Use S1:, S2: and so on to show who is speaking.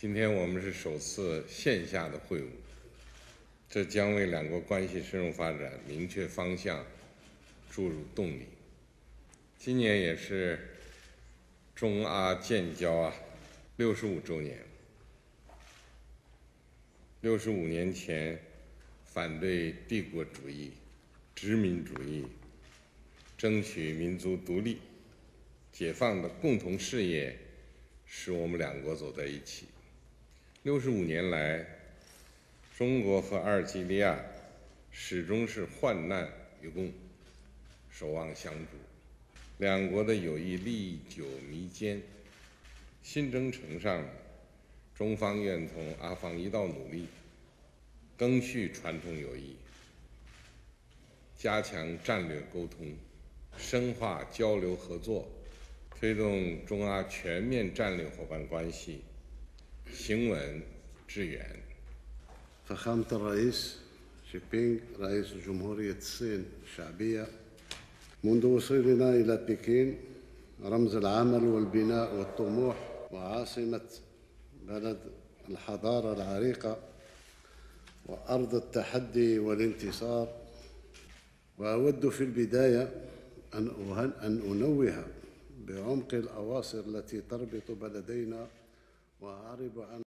S1: 今天我们是首次线下的会晤，这将为两国关系深入发展明确方向，注入动力。今年也是中阿建交65周年。65年前，反对帝国主义、殖民主义，争取民族独立、解放的共同事业，使我们两国走在一起。65年来，中国和阿尔及利亚始终是患难与共，守望相助，两国的友谊历久弥坚。新征程上，中方愿同阿方一道努力，赓续传统友谊，加强战略沟通，深化交流合作，推动中阿全面战略伙伴关系行稳致远。
S2: فخامة الرئيس شي بينغ رئيس جمهورية الصين الشعبية، منذ وصولنا إلى بكين رمز العمل والبناء والطموح وعاصمة بلد الحضارة العريقة وأرض التحدي والانتصار. وأود في البداية أن أنوه بعمق الأواصر التي تربط بلدينا وأعرب عن